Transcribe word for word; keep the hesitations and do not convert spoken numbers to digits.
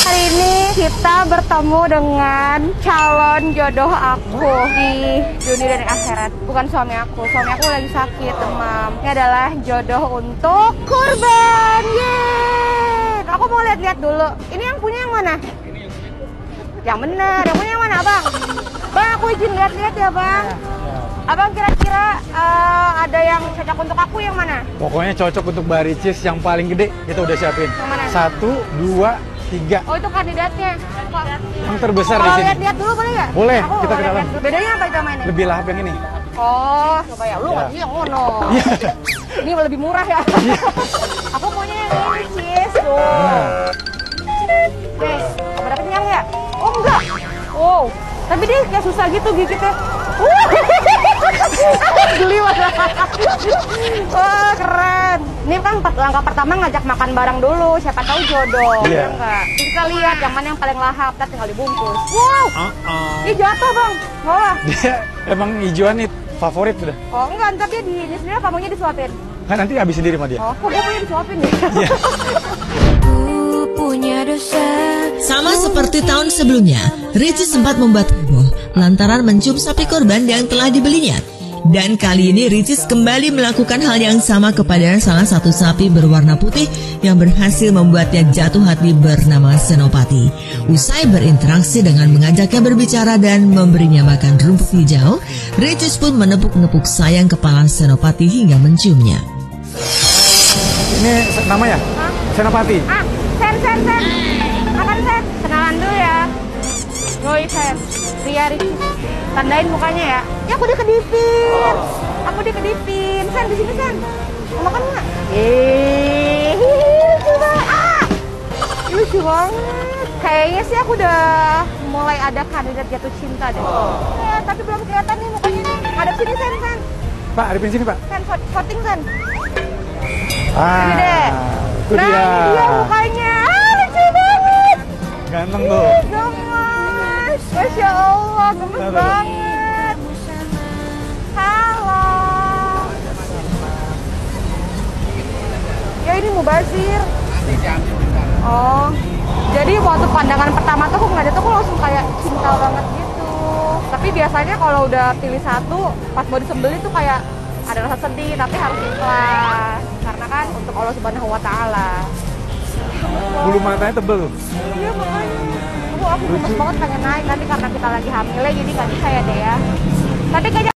Hari ini kita bertemu dengan calon jodoh aku di dunia dan akhirat. Bukan suami aku, suami aku lagi sakit demam. Ini adalah jodoh untuk kurban. Yeay! Aku mau lihat-lihat dulu. Ini yang punya yang mana? Yang bener, yang punya yang mana, Bang? Bang, aku izin lihat-lihat ya, Bang. Abang kira-kira uh, ada yang cocok untuk aku yang mana? Pokoknya cocok untuk Mbak Ricis yang paling gede, kita udah siapin. Yang mana? Satu, dua, tiga. Oh, itu kandidatnya. Yang terbesar di Kalau sini. lihat-lihat dulu boleh nggak? Boleh, Aku kita ke dalam. lihat-lihat dulu. Bedanya apa itu mainnya? Lebih lahap yang ini. Oh, coba ya. Lu nggak Ya. sih yang ngono. Iya. Ini lebih murah ya. Aku maunya yang ini, cheese. Tuh. Nah. Guys, pada kenyang ya? Oh, enggak. Wow. Tapi dia kayak susah gitu gigitnya. Geli banget. Wah, keren. Ini kan langkah pertama ngajak makan bareng dulu. Siapa tahu jodoh. Iya. Ya enggak? Kita lihat yang mana yang paling lahap, kita tinggal dibungkus. Wow. Uh-uh. Ini jatuh, Bang. Wah. Dia emang hijauan nih favorit udah. Oh, enggak, ntar dia di ini sendiri apa maunya disuapin? Kan nanti habis sendiri sama dia. Oh, kok gue punya disuapin ya? Iya. Punya dosa. Sama seperti tahun sebelumnya, Ricis sempat membuat heboh lantaran mencium sapi korban yang telah dibelinya. Dan kali ini Ricis kembali melakukan hal yang sama kepada salah satu sapi berwarna putih yang berhasil membuatnya jatuh hati bernama Senopati. Usai berinteraksi dengan mengajaknya berbicara dan memberinya makan rumput hijau, Ricis pun menepuk-nepuk sayang kepala Senopati hingga menciumnya. Ini nama ya? Hah? Senopati. Ah, Sen, Sen, Sen. Makan, Sen. Kenalan dulu ya. Yoi, Sen. Ria Ricis. Tandain mukanya ya. Ya, aku dikedipin. Aku dikedipin. Sen, di sini, Sen. Mau makan nggak? Eh, lucu banget. Ah! Lucu banget. Kayaknya sih aku udah mulai ada kandidat jatuh cinta deh. Ya, tapi belum kelihatan nih mukanya nih. Hadap sini, Sen, Sen. Pak, hadapin sini, Pak. Sen, voting, Sen. Ah, Ini deh. itu Nah, dia. ini dia mukanya. Ah, lucu banget. Ganteng tuh. Ih, gemes. Masya Allah, gemes Halo. banget. Halo. Ya, ini Mubazir. Oh, jadi waktu pandangan pertama tuh aku ngeliat tuh aku langsung kayak cinta banget gitu. Tapi biasanya kalau udah pilih satu, pas mau disembeli tuh kayak ada rasa sedih, tapi harus ikhlas. Karena kan untuk Allah Subhanahu Wa Taala. Bulu matanya tebel tuh. Iya makanya. Aku aku gemes banget pengen naik, tapi karena kita lagi hamil jadi nggak bisa ya deh ya. Tapi kayaknya